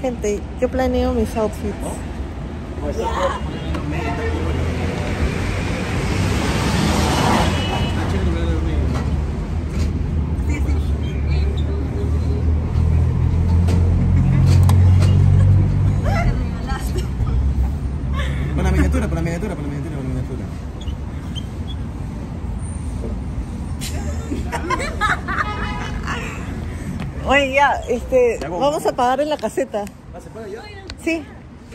Gente, yo planeo mis outfits. Para la miniatura. Oye, ya, vamos a pagar en la caseta. ¿Se paga ya? Sí.